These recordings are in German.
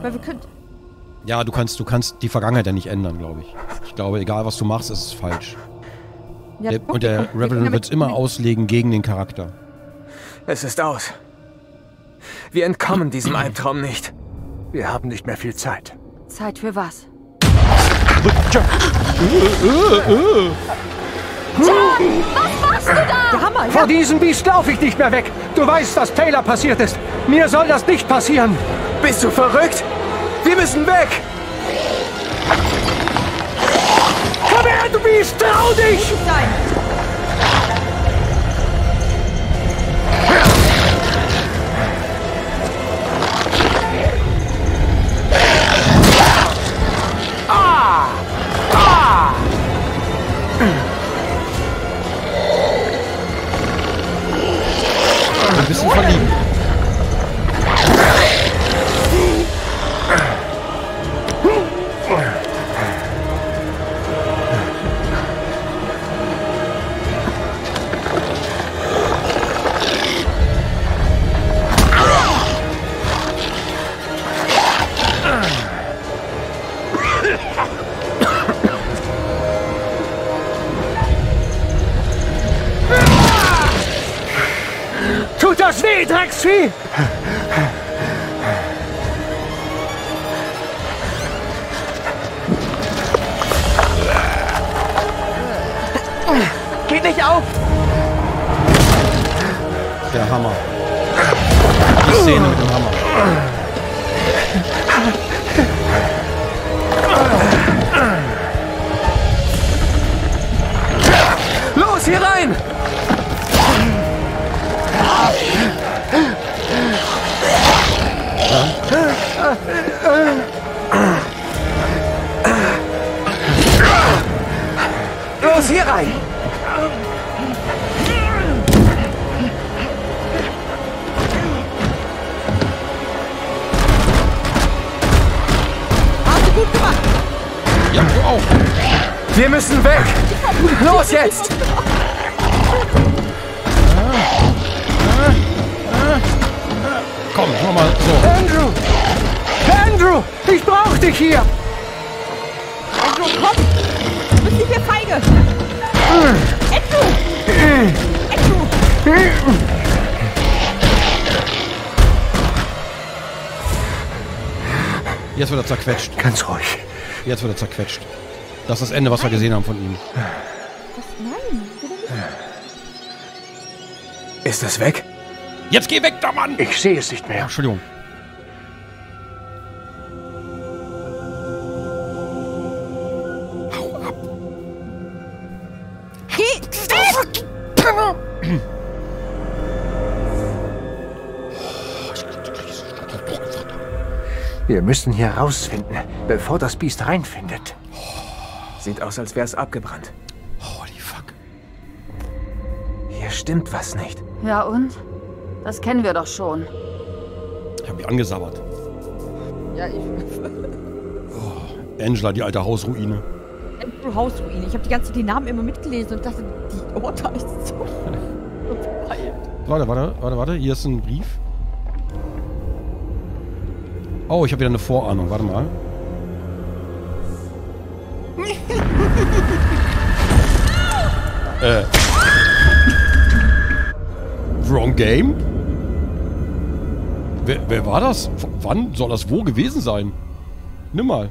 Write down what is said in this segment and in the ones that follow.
Weil wir können... Ja, du kannst die Vergangenheit ja nicht ändern, glaube ich. Ich glaube, egal was du machst, ist es falsch. Ja, Und der Revenant wird es immer auslegen gegen den Charakter. Es ist aus. Wir entkommen diesem Albtraum nicht. Wir haben nicht mehr viel Zeit. Zeit für was? Was machst du da? Der Hammer, Vor diesem Biest laufe ich nicht mehr weg. Du weißt, was Taylor passiert ist. Mir soll das nicht passieren. Bist du verrückt? Wir müssen weg! Komm her, du Biest! Trau dich! Nein. Ein bisschen verlieben. Tut das weh, Drecksvieh? Geht nicht auf! Der Hammer. Die Szene mit dem Hammer. Los, hier rein! Los, hier rein! Hast du gut gemacht. Ja, du auch. Wir müssen weg! Los jetzt! Komm, mach mal so. Andrew! Andrew! Ich brauch dich hier! Andrew, komm! Du bist nicht mehr feige! Andrew! Andrew! Jetzt wird er zerquetscht. Ganz ruhig. Jetzt wird er zerquetscht. Das ist das Ende, was wir gesehen haben von ihm. Was? Nein! Ist es weg? Jetzt geh weg, da Mann! Ich sehe es nicht mehr. Entschuldigung. Hau ab. Geh! Wir müssen hier rausfinden, bevor das Biest reinfindet. Sieht aus, als wäre es abgebrannt. Holy fuck. Hier stimmt was nicht. Ja und? Das kennen wir doch schon. Ich hab mich angesabbert. Ja, ich... Angela, die alte Hausruine. Andrew Hausruine. Ich habe die ganze Zeit die Namen immer mitgelesen und dachte, die Orte ist so... Warte. Hier ist ein Brief. Oh, ich habe wieder eine Vorahnung. Warte mal. Wrong Game? Wer war das? Wann soll das wo gewesen sein? Nimm mal.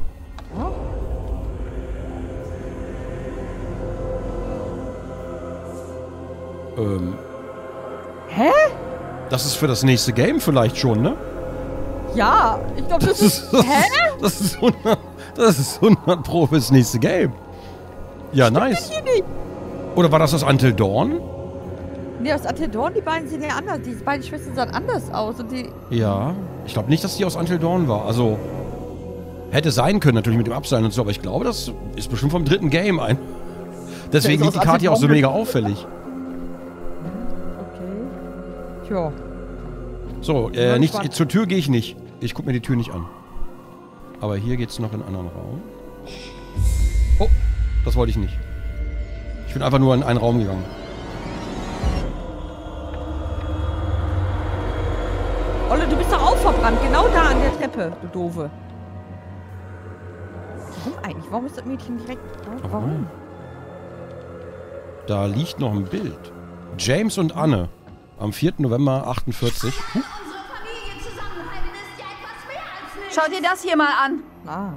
Hä? Das ist für das nächste Game vielleicht schon, ne? Ja, ich glaube, das ist... Hä? Das ist 100 Pro fürs nächste Game. Ja, nice. Hier nicht. Oder war das Until Dawn? Nee, aus Until Dawn, die beiden sehen ja anders. Die beiden Schwestern sahen anders aus und die... Ja. Ich glaube nicht, dass die aus Until Dawn war. Also, hätte sein können natürlich mit dem Abseilen und so, aber ich glaube, das ist bestimmt vom dritten Game ein. Deswegen liegt die Karte ja auch so mega auffällig. Okay. Tja. So, nicht, zur Tür gehe ich nicht. Ich gucke mir die Tür nicht an. Aber hier geht's noch in einen anderen Raum. Oh, das wollte ich nicht. Ich bin einfach nur in einen Raum gegangen. Olle, du bist doch auch verbrannt. Genau da an der Treppe, du Doofe. Warum eigentlich? Warum ist das Mädchen direkt... Warum? Da liegt noch ein Bild. James und Anne. Am 4. November 48. Schau dir das hier mal an. Ah.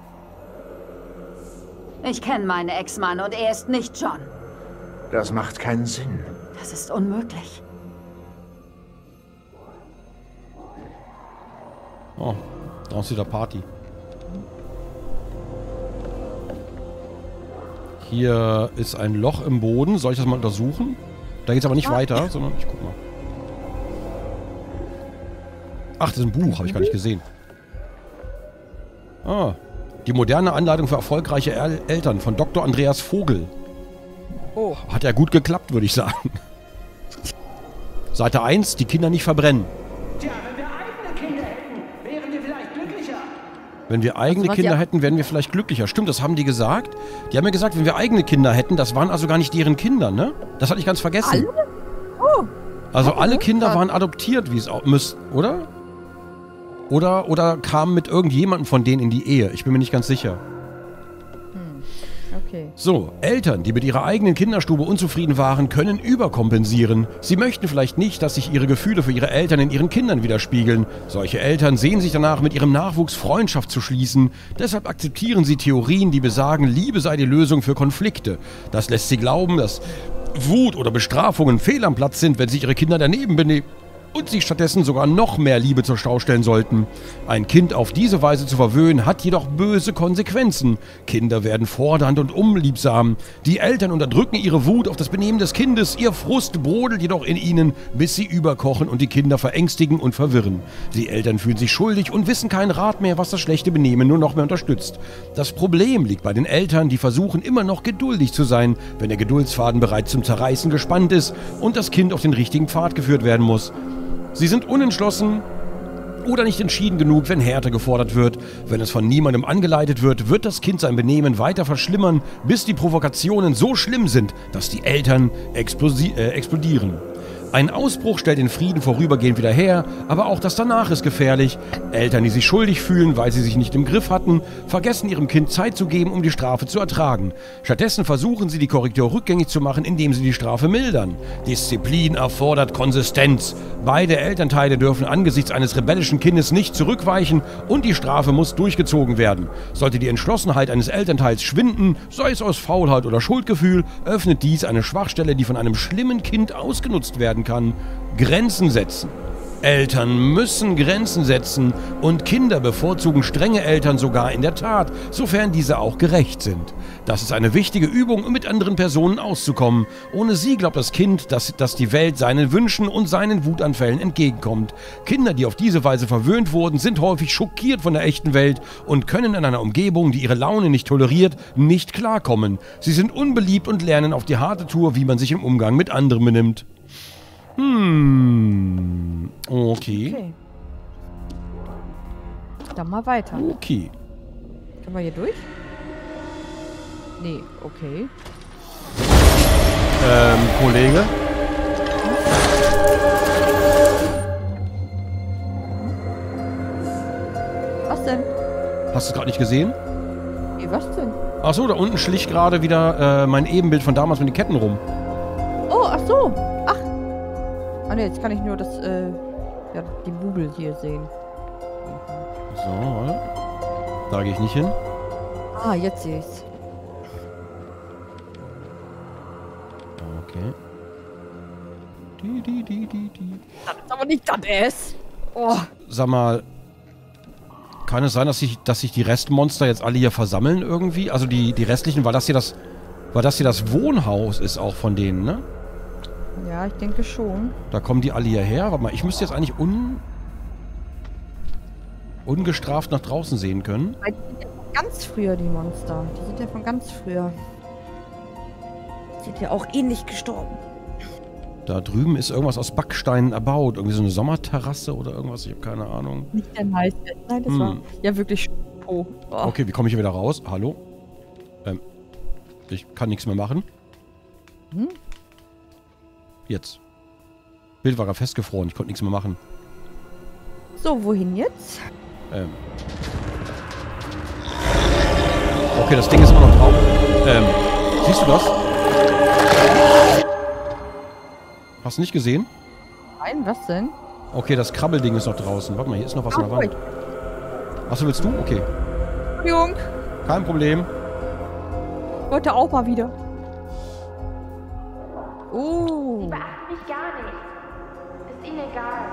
Ich kenne meinen Ex-Mann und er ist nicht John. Das macht keinen Sinn. Das ist unmöglich. Oh, draußen wieder Party. Hier ist ein Loch im Boden. Soll ich das mal untersuchen? Da geht es aber nicht weiter, sondern ich guck mal. Ach, das ist ein Buch, habe ich gar nicht gesehen. Ah, die moderne Anleitung für erfolgreiche Eltern von Dr. Andreas Vogel. Oh. Hat ja gut geklappt, würde ich sagen. Seite 1, die Kinder nicht verbrennen. Tja, wenn wir eigene Kinder hätten, wären wir vielleicht glücklicher. Wenn wir eigene Kinder hätten, wären wir vielleicht glücklicher. Stimmt, das haben die gesagt. Die haben ja gesagt, wenn wir eigene Kinder hätten, das waren also gar nicht deren Kinder, ne? Das hatte ich ganz vergessen. Alle? Oh. Also alle Kinder waren adoptiert, wie es auch müsste, oder? Oder kamen mit irgendjemandem von denen in die Ehe. Ich bin mir nicht ganz sicher. Okay. So, Eltern, die mit ihrer eigenen Kinderstube unzufrieden waren, können überkompensieren. Sie möchten vielleicht nicht, dass sich ihre Gefühle für ihre Eltern in ihren Kindern widerspiegeln. Solche Eltern sehen sich danach, mit ihrem Nachwuchs Freundschaft zu schließen. Deshalb akzeptieren sie Theorien, die besagen, Liebe sei die Lösung für Konflikte. Das lässt sie glauben, dass Wut oder Bestrafungen fehl am Platz sind, wenn sich ihre Kinder daneben benehmen und sich stattdessen sogar noch mehr Liebe zur Schau stellen sollten. Ein Kind auf diese Weise zu verwöhnen, hat jedoch böse Konsequenzen. Kinder werden fordernd und unliebsam. Die Eltern unterdrücken ihre Wut auf das Benehmen des Kindes. Ihr Frust brodelt jedoch in ihnen, bis sie überkochen und die Kinder verängstigen und verwirren. Die Eltern fühlen sich schuldig und wissen keinen Rat mehr, was das schlechte Benehmen nur noch mehr unterstützt. Das Problem liegt bei den Eltern, die versuchen immer noch geduldig zu sein, wenn der Geduldsfaden bereits zum Zerreißen gespannt ist und das Kind auf den richtigen Pfad geführt werden muss. Sie sind unentschlossen oder nicht entschieden genug, wenn Härte gefordert wird. Wenn es von niemandem angeleitet wird, wird das Kind sein Benehmen weiter verschlimmern, bis die Provokationen so schlimm sind, dass die Eltern explodieren. Ein Ausbruch stellt den Frieden vorübergehend wieder her, aber auch das danach ist gefährlich. Eltern, die sich schuldig fühlen, weil sie sich nicht im Griff hatten, vergessen ihrem Kind Zeit zu geben, um die Strafe zu ertragen. Stattdessen versuchen sie, die Korrektur rückgängig zu machen, indem sie die Strafe mildern. Disziplin erfordert Konsistenz. Beide Elternteile dürfen angesichts eines rebellischen Kindes nicht zurückweichen und die Strafe muss durchgezogen werden. Sollte die Entschlossenheit eines Elternteils schwinden, sei es aus Faulheit oder Schuldgefühl, öffnet dies eine Schwachstelle, die von einem schlimmen Kind ausgenutzt werden kann. Grenzen setzen. Eltern müssen Grenzen setzen und Kinder bevorzugen strenge Eltern sogar in der Tat, sofern diese auch gerecht sind. Das ist eine wichtige Übung, um mit anderen Personen auszukommen. Ohne sie glaubt das Kind, dass die Welt seinen Wünschen und seinen Wutanfällen entgegenkommt. Kinder, die auf diese Weise verwöhnt wurden, sind häufig schockiert von der echten Welt und können in einer Umgebung, die ihre Laune nicht toleriert, nicht klarkommen. Sie sind unbeliebt und lernen auf die harte Tour, wie man sich im Umgang mit anderen benimmt. Okay. Dann mal weiter. Okay. Können wir hier durch? Nee, okay. Kollege? Was denn? Hast du es gerade nicht gesehen? Nee, was denn? Achso, da unten schlich gerade wieder mein Ebenbild von damals mit den Ketten rum. Oh, ach so. Ach. Ah ne, jetzt kann ich nur das, ja, die Bubel hier sehen. So, warte. Da gehe ich nicht hin. Ah, jetzt sehe ich's. Okay. Das ist aber nicht das S. Oh. Sag mal, kann es sein, dass sich die Restmonster jetzt alle hier versammeln irgendwie? Also die restlichen, weil das hier das Wohnhaus ist auch von denen, ne? Ja, ich denke schon. Da kommen die alle hierher. Warte mal, ich müsste jetzt eigentlich ungestraft nach draußen sehen können. Die sind ja von ganz früher, die Monster. Die sind ja von ganz früher. Die sind ja auch ähnlich gestorben. Da drüben ist irgendwas aus Backsteinen erbaut. Irgendwie so eine Sommerterrasse oder irgendwas. Ich habe keine Ahnung. Nicht der Nice. Nein, das war ja wirklich oh. Okay, wie komme ich hier wieder raus? Hallo? Ich kann nichts mehr machen. Jetzt. Bild war gerade festgefroren. Ich konnte nichts mehr machen. So, wohin jetzt? Okay, das Ding ist immer noch drauf. Siehst du das? Hast du nicht gesehen? Nein, was denn? Okay, das Krabbelding ist noch draußen. Warte mal, hier ist noch was an der Wand. Achso, willst du? Okay. Entschuldigung. Kein Problem. Heute auch mal wieder. Sie beachten mich gar nicht. Ist ihnen egal.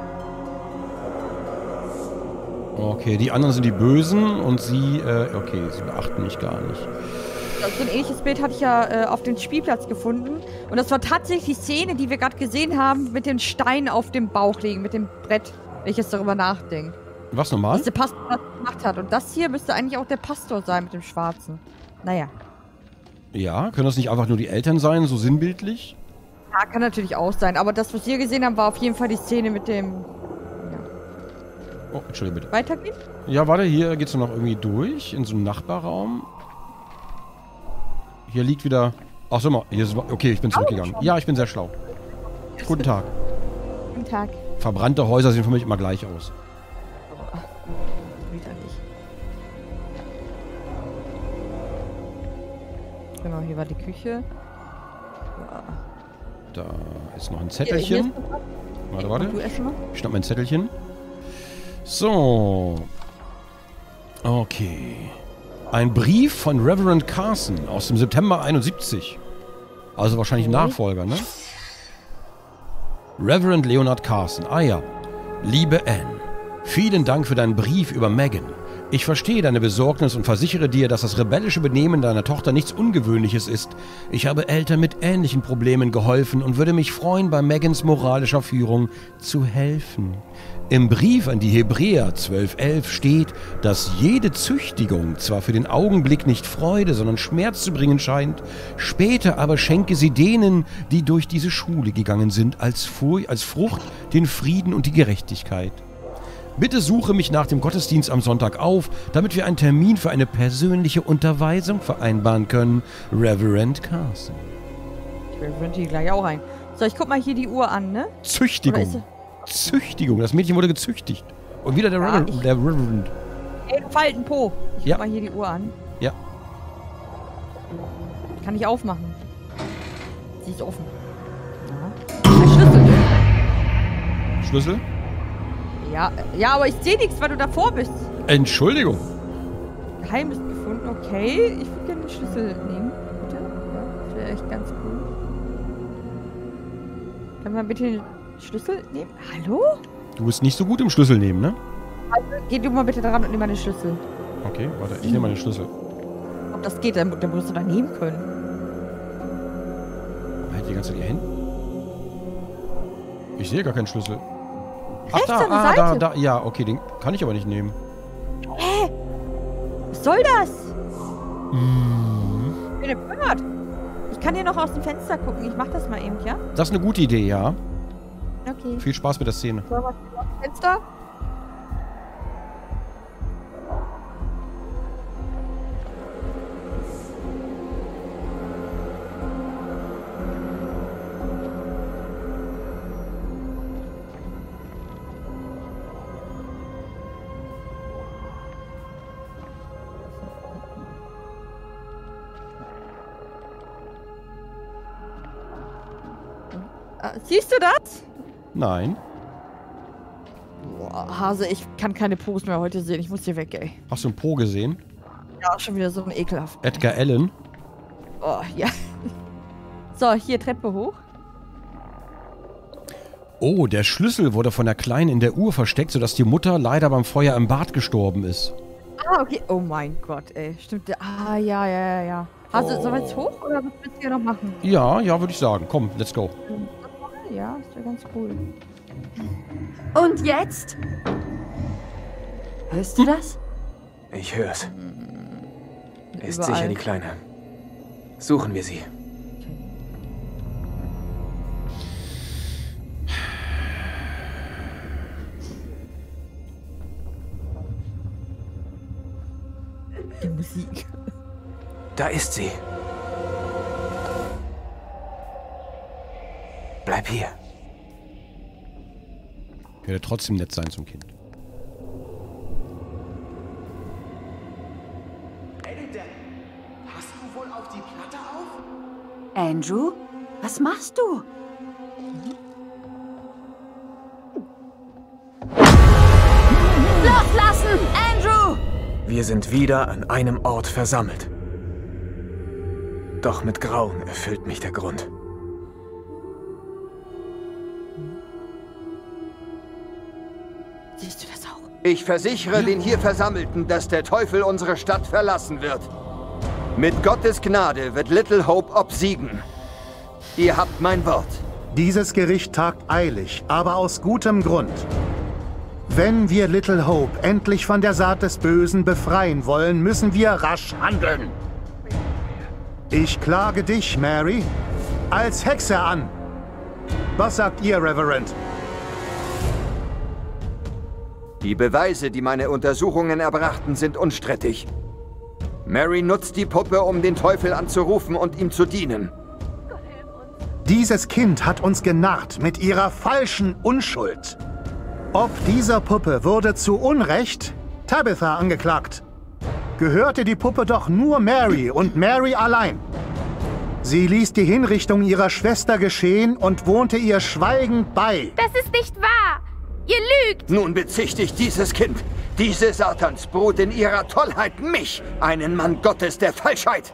Okay, die anderen sind die Bösen und sie, okay, sie beachten mich gar nicht. So ein ähnliches Bild hatte ich ja auf dem Spielplatz gefunden. Und das war tatsächlich die Szene, die wir gerade gesehen haben, mit dem Stein auf dem Bauch liegen, mit dem Brett, wenn ich jetzt darüber nachdenke. Was, normal? Was der Pastor gemacht hat. Und das hier müsste eigentlich auch der Pastor sein mit dem Schwarzen. Naja. Ja, können das nicht einfach nur die Eltern sein, so sinnbildlich? Ja, kann natürlich auch sein. Aber das, was wir gesehen haben, war auf jeden Fall die Szene mit dem... Oh, Entschuldigung bitte. Weitergehen? Ja, warte, hier geht's noch irgendwie durch, in so einen Nachbarraum. Hier liegt wieder... Ach so, mal, hier ist... Okay, ich bin zurückgegangen. Ja, ich bin sehr schlau. Guten Tag. Guten Tag. Verbrannte Häuser sehen für mich immer gleich aus. Widerlich. Genau, hier war die Küche. Ja. Da ist noch ein Zettelchen. Warte. Du erst mal? Ich schnapp mein Zettelchen. So. Okay. Ein Brief von Reverend Carson aus dem September 71. Also wahrscheinlich ein Nachfolger, ne? Reverend Leonard Carson. Ah ja. Liebe Anne, vielen Dank für deinen Brief über Megan. Ich verstehe deine Besorgnis und versichere dir, dass das rebellische Benehmen deiner Tochter nichts Ungewöhnliches ist. Ich habe Eltern mit ähnlichen Problemen geholfen und würde mich freuen, bei Megans moralischer Führung zu helfen. Im Brief an die Hebräer 12,11 steht, dass jede Züchtigung zwar für den Augenblick nicht Freude, sondern Schmerz zu bringen scheint, später aber schenke sie denen, die durch diese Schule gegangen sind, als Frucht den Frieden und die Gerechtigkeit. Bitte suche mich nach dem Gottesdienst am Sonntag auf, damit wir einen Termin für eine persönliche Unterweisung vereinbaren können. Reverend Carson. Ich wünsche die gleich auch ein. So, ich guck mal hier die Uhr an, ne? Züchtigung. Züchtigung. Das Mädchen wurde gezüchtigt. Und wieder der Reverend. Ey, du falten Po. Ich Ja. guck mal hier die Uhr an. Ja. Kann ich aufmachen. Sie ist offen. Ja. Ein Schlüssel. Schlüssel? Ja, aber ich sehe nichts, weil du davor bist. Entschuldigung. Geheimnis gefunden, okay. Ich würde gerne den Schlüssel nehmen. Bitte. Ja, das wäre echt ganz cool. Kann man bitte den Schlüssel nehmen? Hallo? Du bist nicht so gut im Schlüssel nehmen, ne? Also, geh du mal bitte dran und nimm mal den Schlüssel. Okay, warte, ich nehme mal den Schlüssel. Ob das geht, dann musst du da nehmen können. Halt die ganze Zeit hier hin. Ich sehe gar keinen Schlüssel. Rechts an der Seite. Da. Ja, okay, den kann ich aber nicht nehmen. Was soll das? Ich bin empört. Ich kann hier noch aus dem Fenster gucken. Ich mach das mal eben, ja? Das ist eine gute Idee, ja. Okay. Viel Spaß mit der Szene. So, was ist aus dem Fenster? Siehst du das? Nein. Boah, Hase, ich kann keine Pose mehr heute sehen. Ich muss hier weg, ey. Hast du einen Po gesehen? Ja, schon wieder so ein ekelhaft. Edgar Allan. Oh, ja. So, hier Treppe hoch. Oh, der Schlüssel wurde von der Kleinen in der Uhr versteckt, sodass die Mutter leider beim Feuer im Bad gestorben ist. Ah, okay. Oh mein Gott, ey. Stimmt. Ah, ja. Hase, sollen wir jetzt hoch oder was willst du hier noch machen? Ja, würde ich sagen. Komm, let's go. Ja, ist ja ganz cool. Und jetzt? Hörst du das? Ich hör's. Ist Überall. sicher die Kleine. Suchen wir sie. Die Musik. Da ist sie. Bleib hier. Ich werde trotzdem nett sein zum Kind. die Platte auf? Andrew, was machst du? Loslassen, Andrew! Wir sind wieder an einem Ort versammelt. Doch mit Grauen erfüllt mich der Grund. Siehst du das auch? Ich versichere den hier Versammelten, dass der Teufel unsere Stadt verlassen wird. Mit Gottes Gnade wird Little Hope obsiegen. Ihr habt mein Wort. Dieses Gericht tagt eilig, aber aus gutem Grund. Wenn wir Little Hope endlich von der Saat des Bösen befreien wollen, müssen wir rasch handeln. Ich klage dich, Mary, als Hexe an. Was sagt ihr, Reverend? Die Beweise, die meine Untersuchungen erbrachten, sind unstrittig. Mary nutzt die Puppe, um den Teufel anzurufen und ihm zu dienen. Dieses Kind hat uns genarrt mit ihrer falschen Unschuld. Ob dieser Puppe wurde zu Unrecht Tabitha angeklagt. Gehörte die Puppe doch nur Mary und Mary allein. Sie ließ die Hinrichtung ihrer Schwester geschehen und wohnte ihr schweigend bei. Das ist nicht wahr! Ihr lügt! Nun bezichtigt dieses Kind, diese Satansbrut in ihrer Tollheit mich, einen Mann Gottes der Falschheit.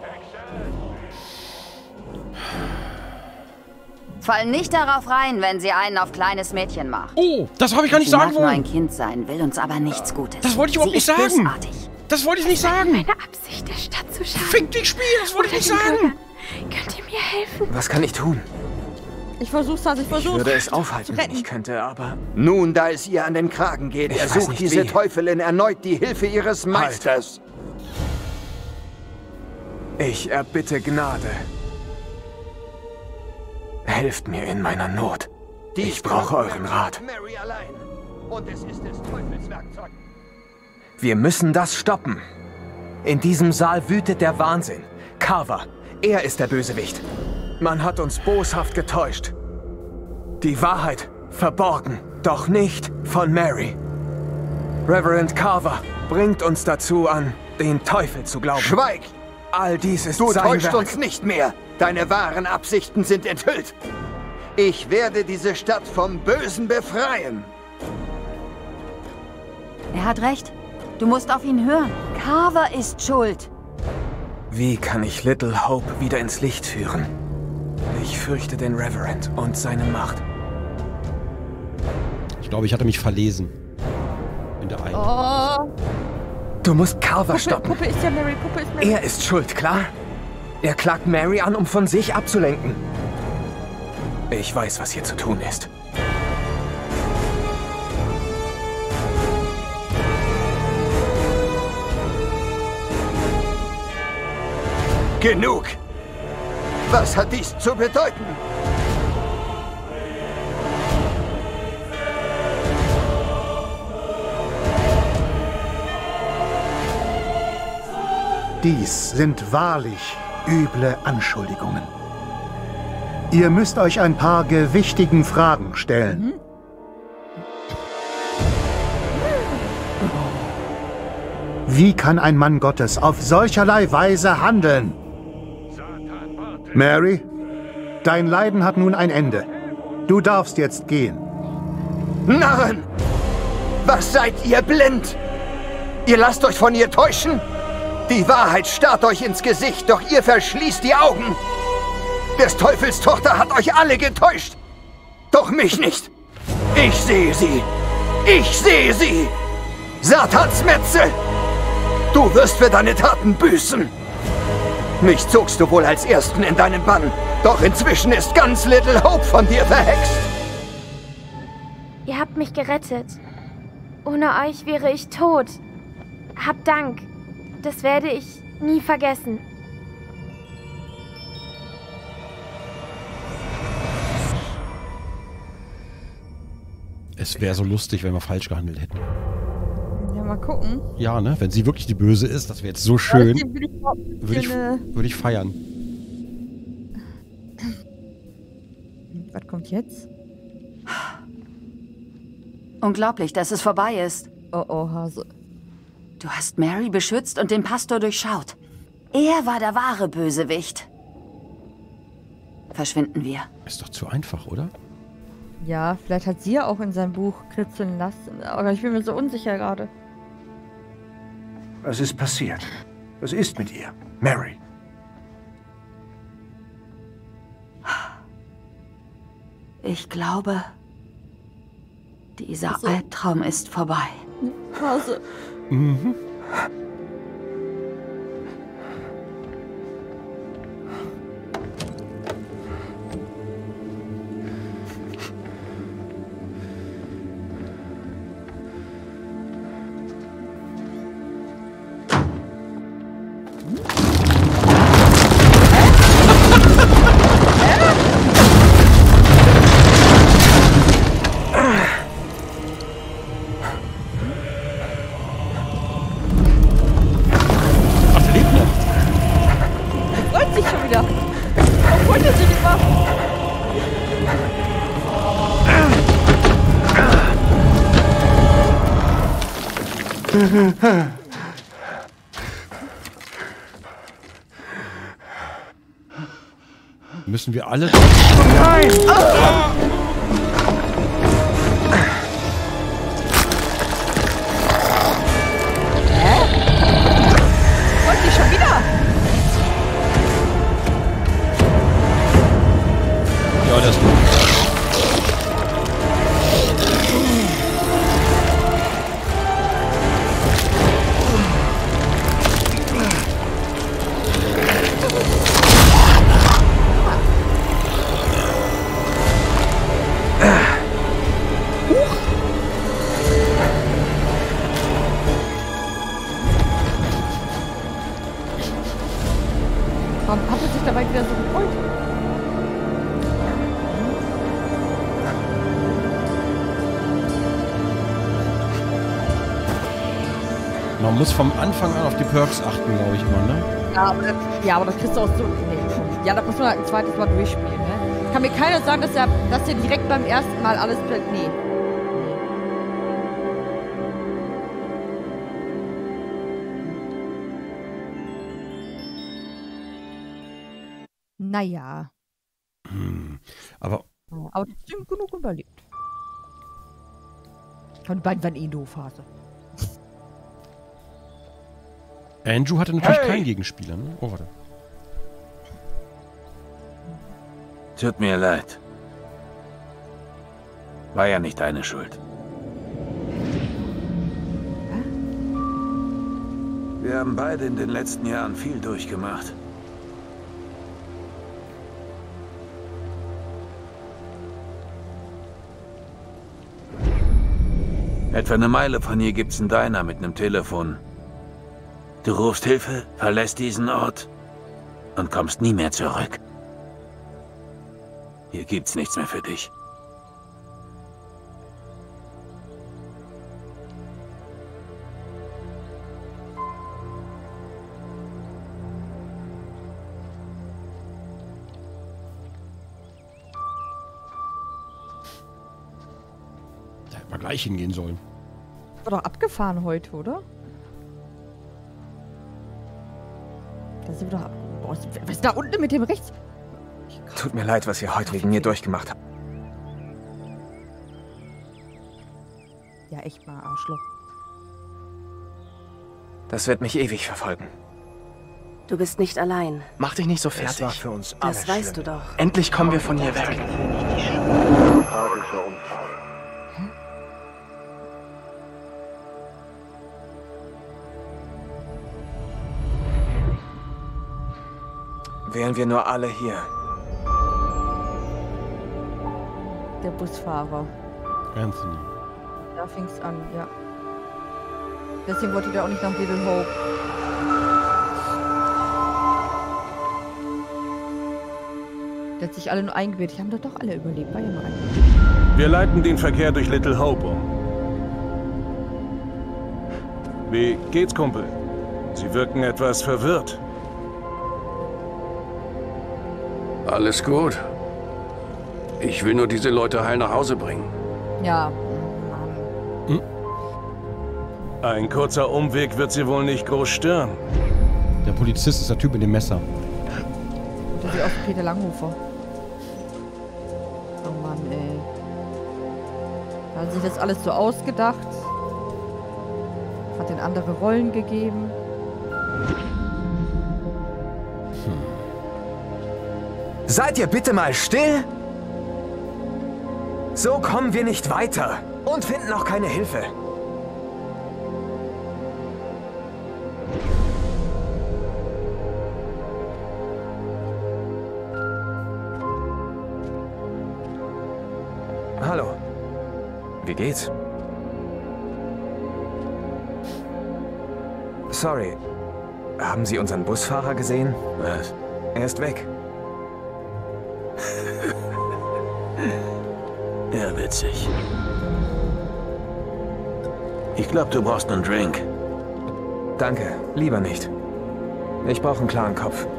Fall nicht darauf rein, wenn sie einen auf kleines Mädchen macht. Oh, das habe ich gar nicht sagen Sie mag nur ein wollen. Kind sein, will uns aber nichts Gutes. Das wollte ich überhaupt nicht sagen. Bösartig. Das wollte ich nicht sagen. Meine Absicht, der Stadt zu schaden. Fick dich, Spiel, das wollte ich nicht sagen. Könnt ihr mir helfen? Was kann ich tun? Ich versuch's, also ich Ich versuch's. würde es aufhalten, zu wenn retten. ich könnte, aber... Nun, da es ihr an den Kragen geht, Ich weiß ersucht nicht diese wie. Teufelin erneut die Hilfe ihres Meisters. Ich erbitte Gnade. Helft mir in meiner Not. Ich brauche euren Rat. Mary allein. Und es ist des Teufels Werkzeug. Wir müssen das stoppen. In diesem Saal wütet der Wahnsinn. Carver, er ist der Bösewicht. Man hat uns boshaft getäuscht. Die Wahrheit verborgen, doch nicht von Mary. Reverend Carver bringt uns dazu an, den Teufel zu glauben. Schweig! All dies ist Du sein täuscht Werk. uns nicht mehr. Deine wahren Absichten sind enthüllt. Ich werde diese Stadt vom Bösen befreien. Er hat recht. Du musst auf ihn hören. Carver ist schuld. Wie kann ich Little Hope wieder ins Licht führen? Ich fürchte den Reverend und seine Macht. Ich glaube, ich hatte mich verlesen. In der einen. Oh. Du musst Carver stoppen. Puppe ist ja Mary, Puppe ist Mary. Er ist schuld, klar? Er klagt Mary an, um von sich abzulenken. Ich weiß, was hier zu tun ist. Genug! Was hat dies zu bedeuten? Dies sind wahrlich üble Anschuldigungen. Ihr müsst euch ein paar gewichtigen Fragen stellen. Wie kann ein Mann Gottes auf solcherlei Weise handeln? Mary, dein Leiden hat nun ein Ende. Du darfst jetzt gehen. Narren! Was seid ihr blind? Ihr lasst euch von ihr täuschen? Die Wahrheit starrt euch ins Gesicht, doch ihr verschließt die Augen. Des Teufels Tochter hat euch alle getäuscht. Doch mich nicht. Ich sehe sie. Ich sehe sie. Satans Metze. Du wirst für deine Taten büßen. Mich zogst du wohl als Ersten in deinen Bann. Doch inzwischen ist ganz Little Hope von dir verhext. Ihr habt mich gerettet. Ohne euch wäre ich tot. Habt Dank. Das werde ich nie vergessen. Es wäre so lustig, wenn wir falsch gehandelt hätten. Ja, mal gucken. Ja, ne? Wenn sie wirklich die Böse ist, das wäre jetzt so schön. Würde Würde ich feiern. Was kommt jetzt? Unglaublich, dass es vorbei ist. Oh, oh, Hase. Du hast Mary beschützt und den Pastor durchschaut. Er war der wahre Bösewicht. Verschwinden wir. Ist doch zu einfach, oder? Ja, vielleicht hat sie ja auch in seinem Buch kritzeln lassen. Aber ich bin mir so unsicher gerade. Was ist passiert? Was ist mit ihr? Mary. Ich glaube, dieser Albtraum ist vorbei. Hase. Mhm. Müssen wir alle... Nein! Wollt ihr schon wieder? Ja, das ist gut. Warum hat er sich dabei wieder so gefreut? Man muss vom Anfang an auf die Perks achten, glaube ich immer, ne? Ja, aber das kriegst du auch so... Nee. Ja, da muss man halt ein zweites Mal durchspielen, ne? Kann mir keiner sagen, dass er direkt beim ersten Mal alles... Nee. Naja. Aber trotzdem genug überlebt. Und die beiden waren eh doof, Hase. Andrew hatte natürlich keinen Gegenspieler, ne? Oh, warte. Tut mir leid. War ja nicht deine Schuld. Wir haben beide in den letzten Jahren viel durchgemacht. Etwa eine Meile von hier gibt's einen Diner mit einem Telefon. Du rufst Hilfe, verlässt diesen Ort und kommst nie mehr zurück. Hier gibt's nichts mehr für dich. Da hätte man gleich hingehen sollen. War doch abgefahren heute, oder? Da sind wir doch ab. Boah, was ist da unten mit dem rechts? Tut mir leid, was ihr heute wegen mir durchgemacht habt. Ja, echt mal Arschloch. Das wird mich ewig verfolgen. Du bist nicht allein. Mach dich nicht so fertig. Das war für uns alle Das weißt du doch. Endlich kommen wir von hier weg. Wären wir nur alle hier. Der Busfahrer. Anthony. Da fing's an, ja. Deswegen wollte ich da auch nicht nach Little Hope. Der hat sich alle nur eingebildet. Die haben doch alle überlebt. War ja nur eingebildet. Wir leiten den Verkehr durch Little Hope um. Wie geht's, Kumpel? Sie wirken etwas verwirrt. Alles gut. Ich will nur diese Leute heil nach Hause bringen. Ja. Ein kurzer Umweg wird sie wohl nicht groß stören. Der Polizist ist der Typ mit dem Messer. Der sieht aus wie Peter Langhofer. Oh Mann, ey. Hat sich das alles so ausgedacht? Hat den andere Rollen gegeben? Seid ihr bitte mal still? So kommen wir nicht weiter und finden auch keine Hilfe. Hallo. Wie geht's? Sorry. Haben Sie unseren Busfahrer gesehen? Was? Er ist weg. Ja, witzig. Ich glaube, du brauchst einen Drink. Danke, lieber nicht. Ich brauche einen klaren Kopf.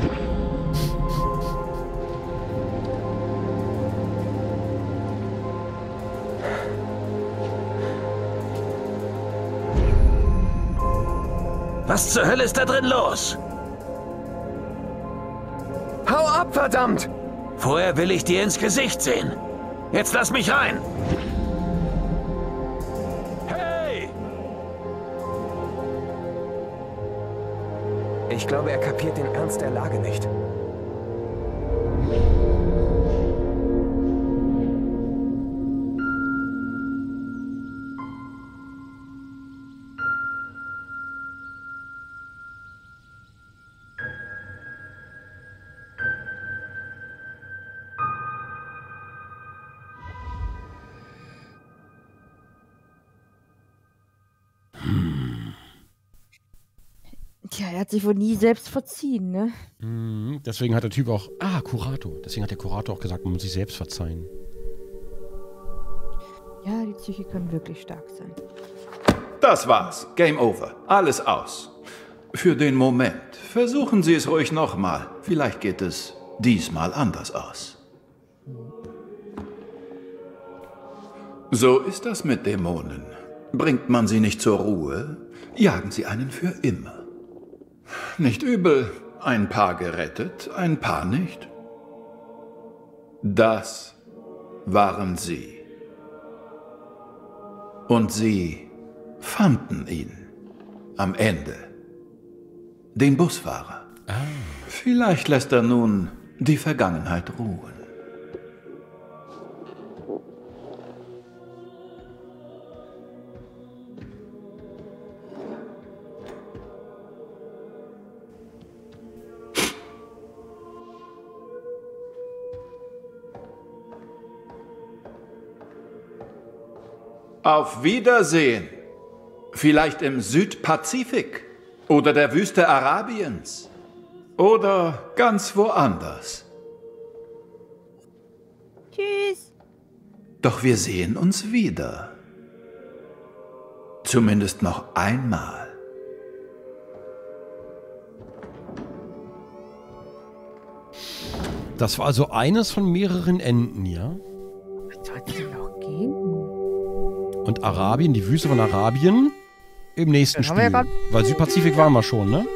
Was zur Hölle ist da drin los? Hau ab, verdammt! Vorher will ich dir ins Gesicht sehen. Jetzt lass mich rein! Hey! Ich glaube, er kapiert den Ernst der Lage nicht. Tja, er hat sich wohl nie selbst verziehen, ne? Deswegen hat der Typ auch... Ah, Kurator. Deswegen hat der Kurator auch gesagt, man muss sich selbst verzeihen. Ja, die Psyche können wirklich stark sein. Das war's. Game over. Alles aus. Für den Moment. Versuchen Sie es ruhig nochmal. Vielleicht geht es diesmal anders aus. So ist das mit Dämonen. Bringt man sie nicht zur Ruhe, jagen sie einen für immer. Nicht übel. Ein paar gerettet, ein paar nicht. Das waren sie. Und sie fanden ihn. Am Ende. Den Busfahrer. Vielleicht lässt er nun die Vergangenheit ruhen. Auf Wiedersehen. Vielleicht im Südpazifik oder der Wüste Arabiens oder ganz woanders. Tschüss. Doch wir sehen uns wieder. Zumindest noch einmal. Das war also eines von mehreren Enden, ja? Was soll es denn noch geben? Und Arabien, die Wüste von Arabien, im nächsten Spiel. Weil Südpazifik waren wir schon, ne?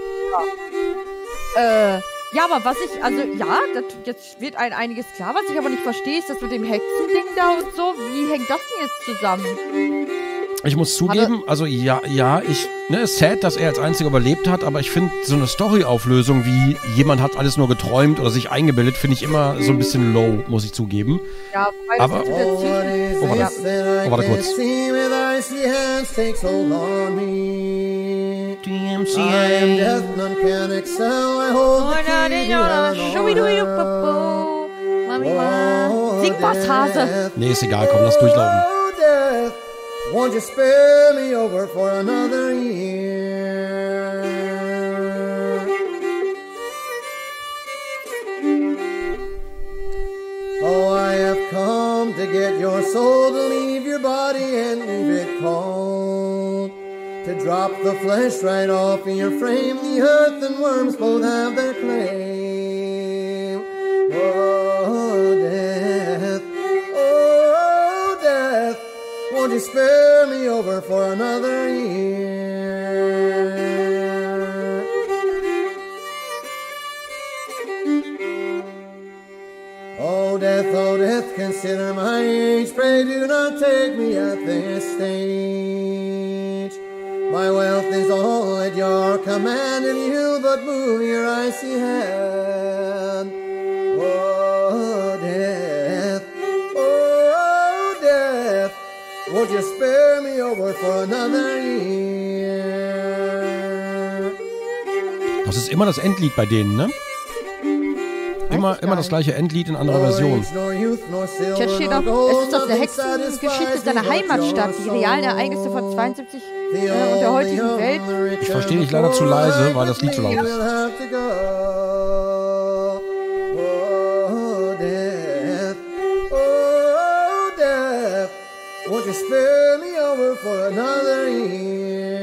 Ja, aber was ich, also, ja, jetzt wird einiges klar. Was ich aber nicht verstehe, ist das mit dem Hexending da und so. Wie hängt das denn jetzt zusammen? Ich muss zugeben, also sad, dass er als einziger überlebt hat, aber ich finde so eine Story-Auflösung wie jemand hat alles nur geträumt oder sich eingebildet, finde ich immer so ein bisschen low, muss ich zugeben. Ja, aber warte kurz. Sing was, Hase. Nee, ist egal, komm, lass durchlaufen. Won't you spare me over for another year? Oh, I have come to get your soul, to leave your body and leave it cold, to drop the flesh right off in your frame. The earth and worms both have their claim. Oh, death, oh, death, won't you spare me over for another year? death, consider my age. Pray do not take me at this stage. My wealth is all at your command, and you but move your icy hand. Oh, death, won't you spare me over for another year? Das ist immer das Endlied bei denen, ne? Immer das gleiche Endlied in anderer Version. Chat steht noch, es ist aus der Hexengeschichte seiner Heimatstadt, die realen Ereignisse von 72 und der heutigen Welt. Ich verstehe dich leider zu leise, weil das Lied zu laut ist. Won't you spare me over for another year?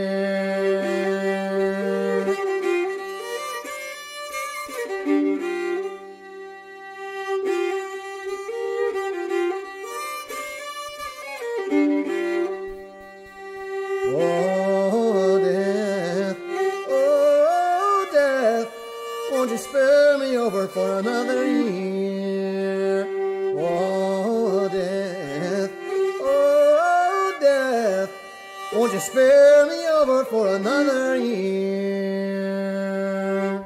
Oh, death, won't you spare me over for another year? Oh, death, won't you spare me over for another year?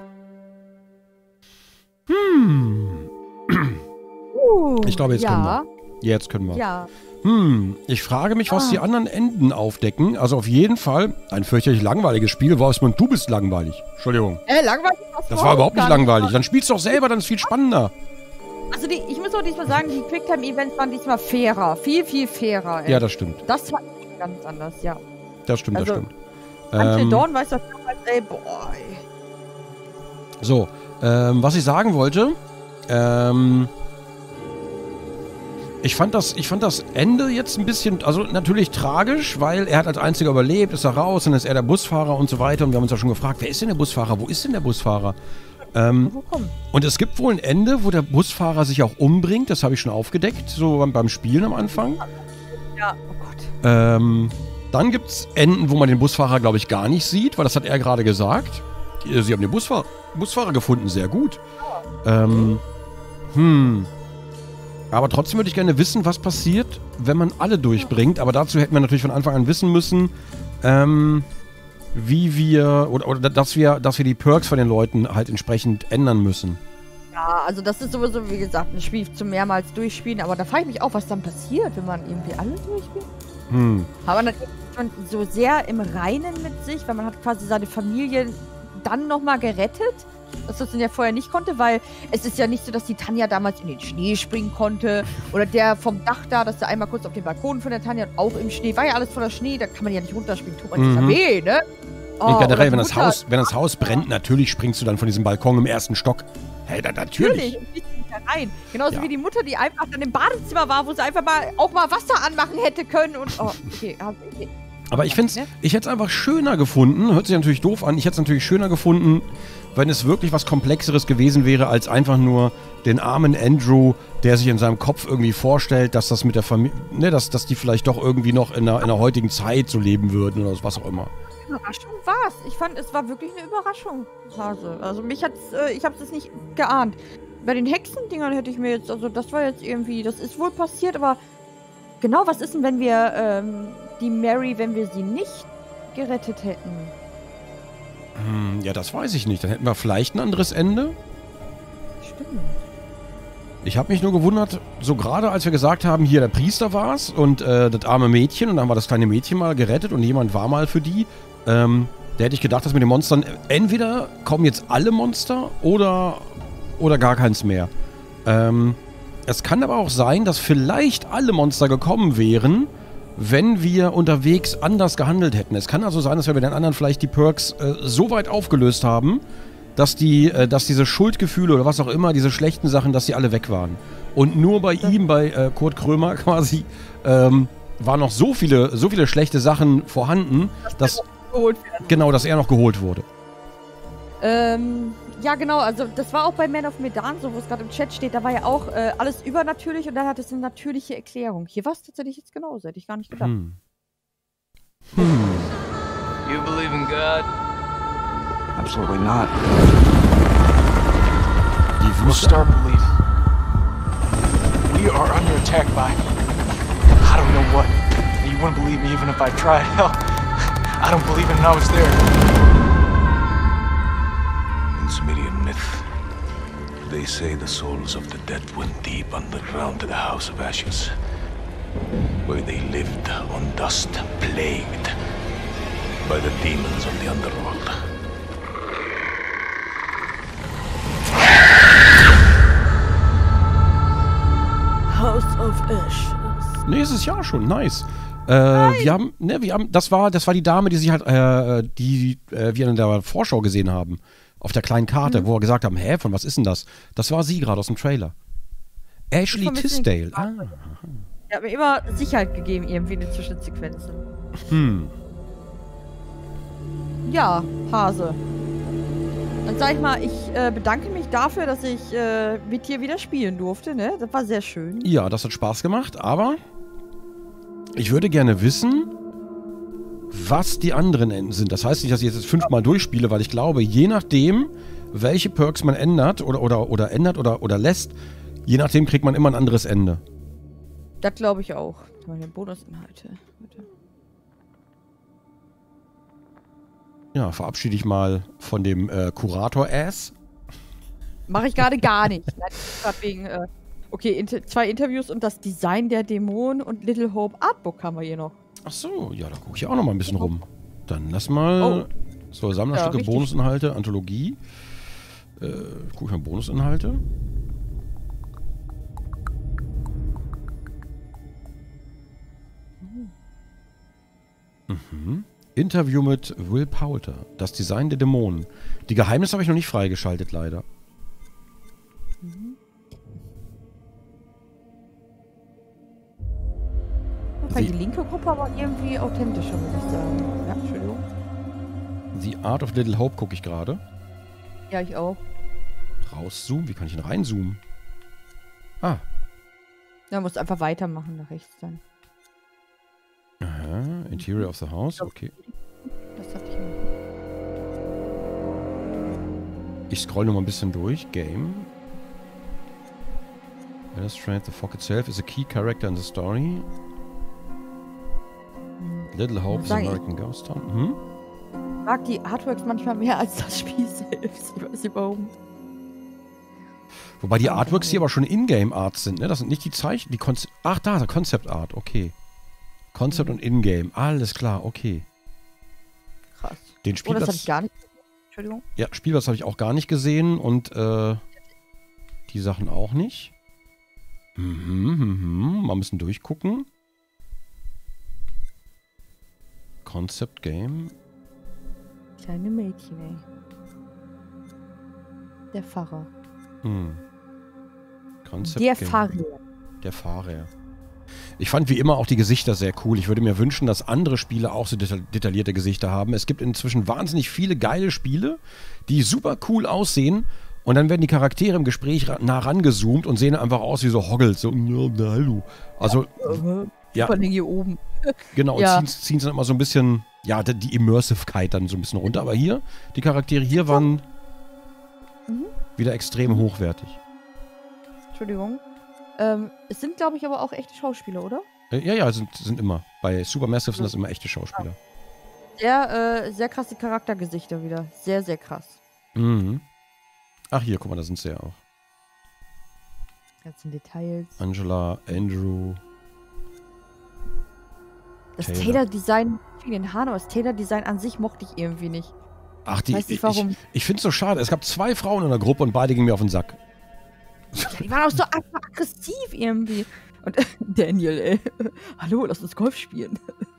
Ich glaube, jetzt können wir. Jetzt können wir. Ja. Ich frage mich, was die anderen Enden aufdecken. Also auf jeden Fall ein fürchterlich langweiliges Spiel. Wolfsmund, du bist langweilig. Entschuldigung. Langweilig? Das war überhaupt nicht langweilig. Dann spielst du doch selber, dann ist es viel spannender. Also ich muss auch diesmal sagen, die Quicktime-Events waren diesmal fairer. Viel, viel fairer. Ey. Ja, das stimmt. Das war ganz anders, ja. Das stimmt, also, das stimmt. Until Dawn weiß doch, ey, boah. So, was ich sagen wollte, ich fand das Ende jetzt ein bisschen, also natürlich tragisch, weil er hat als einziger überlebt, ist er raus, dann ist er der Busfahrer und so weiter. Und wir haben uns ja schon gefragt, wer ist denn der Busfahrer? Wo ist denn der Busfahrer? Und es gibt wohl ein Ende, wo der Busfahrer sich auch umbringt, das habe ich schon aufgedeckt, so beim Spielen am Anfang. Ja, oh Gott. Dann gibt es Enden, wo man den Busfahrer, glaube ich, gar nicht sieht, weil das hat er gerade gesagt. Sie haben den Busfahrer gefunden, sehr gut. Aber trotzdem würde ich gerne wissen, was passiert, wenn man alle durchbringt. Aber dazu hätten wir natürlich von Anfang an wissen müssen, wie wir, oder dass wir die Perks von den Leuten halt entsprechend ändern müssen. Ja, also das ist sowieso, wie gesagt, ein Spiel zum mehrmals durchspielen. Aber da frage ich mich auch, was dann passiert, wenn man irgendwie alle durchspielt. Aber natürlich ist man so sehr im Reinen mit sich, weil man hat quasi seine Familie dann nochmal gerettet. Das das ja vorher nicht konnte, weil es ist ja nicht so, dass die Tanja damals in den Schnee springen konnte oder der vom Dach da, dass der einmal kurz auf den Balkon von der Tanja auch im Schnee, war ja alles voller Schnee, da kann man ja nicht runterspringen, tut man sich ja weh, ne? Oh, generell, wenn das Haus brennt, natürlich springst du dann von diesem Balkon im ersten Stock. Hey, natürlich. Rein. Genauso wie die Mutter, die einfach dann im Badezimmer war, wo sie einfach mal auch mal Wasser anmachen hätte können und okay. Aber ich hätte es einfach schöner gefunden, hört sich natürlich doof an, ich hätte es natürlich schöner gefunden, wenn es wirklich was Komplexeres gewesen wäre, als einfach nur den armen Andrew, der sich in seinem Kopf irgendwie vorstellt, dass das mit der Familie, ne, dass die vielleicht doch irgendwie noch in der heutigen Zeit so leben würden oder was auch immer. Überraschung war's. Ich fand, es war wirklich eine Überraschung, Hase. Also ich hab's es nicht geahnt. Bei den Hexendingern hätte ich mir jetzt, also das war jetzt irgendwie, das ist wohl passiert, aber genau, was ist denn, wenn wir die Mary, wenn wir sie nicht gerettet hätten? Ja, das weiß ich nicht. Dann hätten wir vielleicht ein anderes Ende. Stimmt. Ich habe mich nur gewundert, so gerade als wir gesagt haben, hier der Priester war's und das arme Mädchen und dann war das kleine Mädchen mal gerettet und jemand war mal für die. Da hätte ich gedacht, dass mit den Monstern entweder kommen jetzt alle Monster oder gar keins mehr. Es kann aber auch sein, dass vielleicht alle Monster gekommen wären, wenn wir unterwegs anders gehandelt hätten. Es kann also sein, dass wir bei den anderen vielleicht die Perks so weit aufgelöst haben, dass diese Schuldgefühle oder was auch immer, diese schlechten Sachen, dass sie alle weg waren. Und nur bei ihm, bei Kurt Krömer quasi, waren noch so viele schlechte Sachen vorhanden, dass er noch geholt wurde. Ja, genau, also das war auch bei Man of Medan, so wo es gerade im Chat steht, da war ja auch alles übernatürlich und dann hat es eine natürliche Erklärung. Hier war es tatsächlich jetzt genauso, hätte ich gar nicht gedacht. You believe in God? Absolutely not. Die We'll start believing. We are under attack by... I don't know what. You wouldn't believe me even if I tried. Hell, I don't believe it and I was there. In Sumerian myth, they say the souls of the dead went deep underground to the House of Ashes, where they lived on dust, plagued by the demons of the underworld. House of Ashes. Nächstes Jahr schon, nice. Wir haben, das war die Dame, die sich halt, wir in der Vorschau gesehen haben. Auf der kleinen Karte, wo wir gesagt haben, hä, von was ist denn das? Das war sie gerade aus dem Trailer. Ashley Tisdale. Er hat mir immer Sicherheit gegeben, irgendwie in den Zwischensequenzen. Ja, Hase. Dann sag ich mal, ich bedanke mich dafür, dass ich mit dir wieder spielen durfte, ne? Das war sehr schön. Ja, das hat Spaß gemacht, aber ich würde gerne wissen, was die anderen Enden sind. Das heißt nicht, dass ich jetzt 5-mal durchspiele, weil ich glaube, je nachdem, welche Perks man ändert oder lässt, je nachdem kriegt man immer ein anderes Ende. Das glaube ich auch. Meine Bonusinhalte, bitte. Ja, verabschiede ich mal von dem Kurator-Ass. Mache ich gerade gar nicht. Gerade wegen, okay, 2 Interviews und das Design der Dämonen und Little Hope Artbook haben wir hier noch. Ach so, ja, da gucke ich auch noch mal ein bisschen rum. Dann lass mal so Sammlerstücke, ja, Bonusinhalte, Anthologie. Gucke ich mal Bonusinhalte. Interview mit Will Poulter. Das Design der Dämonen. Die Geheimnisse habe ich noch nicht freigeschaltet, leider. Die linke Gruppe aber irgendwie authentischer, muss ich sagen. Ja, Entschuldigung. The Art of Little Hope gucke ich gerade. Ja, ich auch. Rauszoomen? Wie kann ich denn reinzoomen? Ah. Ja, musst einfach weitermachen nach rechts dann. Aha, Interior of the House, okay. Das hatte ich noch. Ich scroll noch mal ein bisschen durch. Game. Illustrate the fog itself is a key character in the story. Little Hope is American Ghost Town. Ich mag die Artworks manchmal mehr als das Spiel selbst. Ich weiß nicht warum. Wobei die Artworks hier aber schon Ingame-Arts sind, ne? Das sind nicht die Zeichen, die Ach, da, Concept Art, okay. Concept und Ingame, alles klar, okay. Krass. Den Spielplatz, das habe ich gar nicht gesehen. Entschuldigung. Ja, Spielplatz habe ich auch gar nicht gesehen und die Sachen auch nicht. Mal ein bisschen durchgucken. Concept Game. Kleine Mädchen, ey. Der Pfarrer. Concept Der Game. Fahrer. Der Fahrer. Ich fand wie immer auch die Gesichter sehr cool. Ich würde mir wünschen, dass andere Spiele auch so detaillierte Gesichter haben. Es gibt inzwischen wahnsinnig viele geile Spiele, die super cool aussehen. Und dann werden die Charaktere im Gespräch nah rangezoomt und sehen einfach aus wie so Hoggles. So, hallo. Also, ja. Vor allem hier oben. Genau, ja. Und ziehen dann immer so ein bisschen, ja, die Immersivkeit dann so ein bisschen runter. Aber hier, die Charaktere hier waren wieder extrem hochwertig. Entschuldigung. Es sind, glaube ich, aber auch echte Schauspieler, oder? Ja, sind immer. Bei Supermassive sind das immer echte Schauspieler. Sehr krasse Charaktergesichter wieder. Sehr, sehr krass. Ach, hier, guck mal, da sind sie ja auch. Ganzen Details. Angela, Andrew. Das Taylor-Design, in den Haaren, aber das Taylor-Design an sich mochte ich irgendwie nicht. Ach, weiß nicht warum. Ich finde es so schade. Es gab 2 Frauen in der Gruppe und beide gingen mir auf den Sack. Ja, die waren auch so aggressiv irgendwie. Und Daniel, ey. Hallo, lass uns Golf spielen.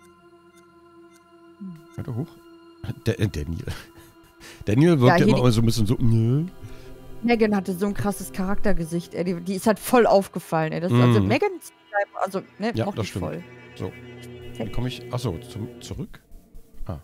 Warte hoch. Daniel. Daniel wirkt ja immer so ein bisschen so. Megan hatte so ein krasses Charaktergesicht, ey. Die ist halt voll aufgefallen, ey. Das ist also Megan, also, ne, ja, mochte das ich stimmt. voll. So. Wie komme ich. Achso, zurück. Ah.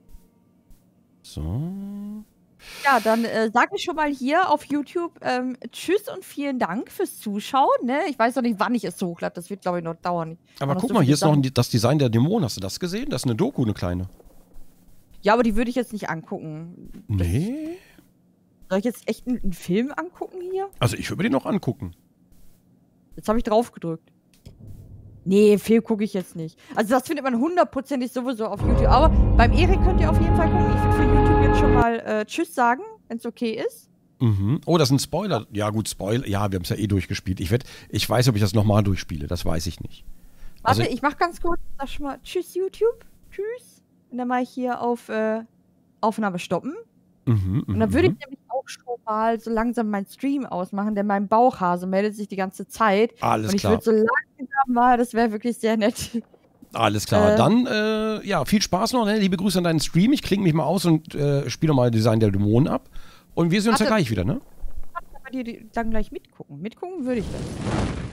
So. Ja, dann sage ich schon mal hier auf YouTube tschüss und vielen Dank fürs Zuschauen. Ne? Ich weiß noch nicht, wann ich es hochlade. Das wird, glaube ich, noch dauern. Aber guck mal, hier ist noch das Design der Dämonen. Hast du das gesehen? Das ist eine Doku, eine kleine. Ja, aber die würde ich jetzt nicht angucken. Nee? Soll ich jetzt echt einen Film angucken hier? Also ich würde mir den noch angucken. Jetzt habe ich drauf gedrückt. Nee, Film gucke ich jetzt nicht. Also das findet man hundertprozentig sowieso auf YouTube. Aber beim Erik könnt ihr auf jeden Fall gucken. Ich würde für YouTube jetzt schon mal Tschüss sagen, wenn es okay ist. Mhm. Oh, das ist ein Spoiler. Ja gut, Spoiler. Ja, wir haben es ja eh durchgespielt. Ich weiß, ob ich das nochmal durchspiele. Das weiß ich nicht. Warte, ich mach ganz kurz, sag schon mal Tschüss YouTube. Tschüss. Und dann mache ich hier auf Aufnahme stoppen. Und dann würde ich nämlich auch schon mal so langsam meinen Stream ausmachen, denn mein Bauchhase meldet sich die ganze Zeit. Alles klar. Und ich würde so langsam mal, das wäre wirklich sehr nett. Alles klar. Dann, ja, viel Spaß noch. Ne? Liebe Grüße an deinen Stream. Ich klinge mich mal aus und spiele mal Design der Dämonen ab. Und wir sehen uns ja gleich wieder, ne? Ich kann bei dir dann gleich mitgucken. Mitgucken würde ich das.